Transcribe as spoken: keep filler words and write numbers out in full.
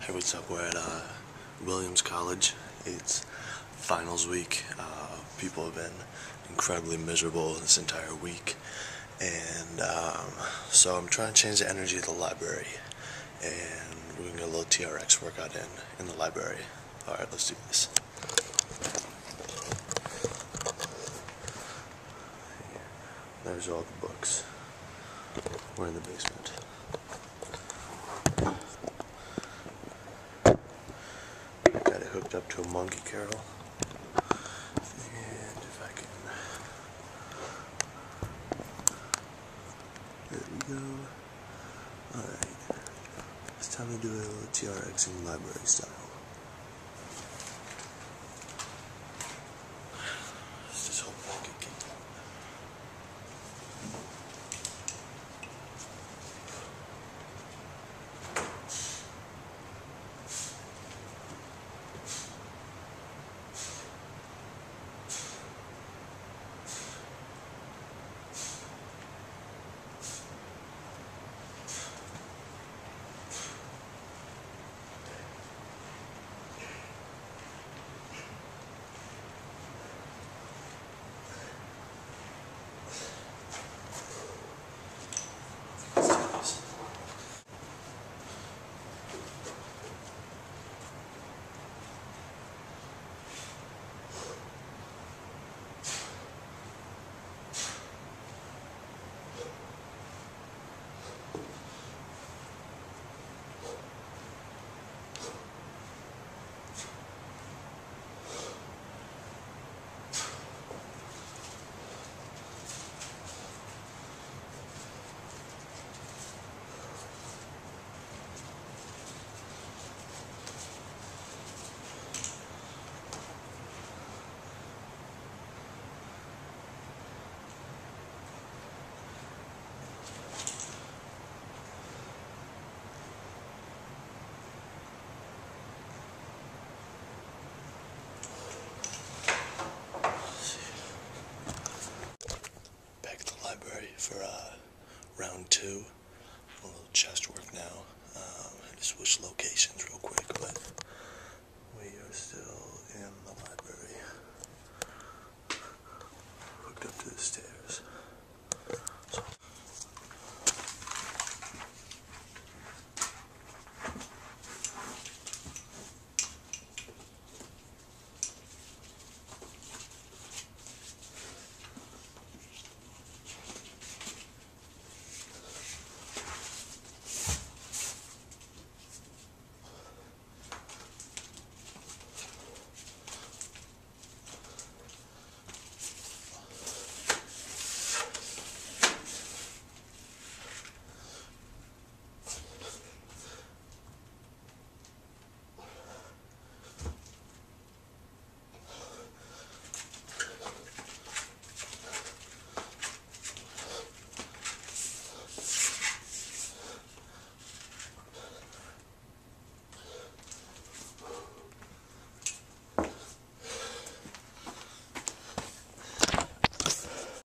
Hey, what's up? We're at uh, Williams College. It's finals week. Uh, people have been incredibly miserable this entire week. And um, so I'm trying to change the energy of the library. And we're going to get a little T R X workout in, in the library. Alright, let's do this. There's all the books. We're in the basement. Got it hooked up to a monkey carol. And if I can... There we go. Alright. It's time to do a little TRXing library style.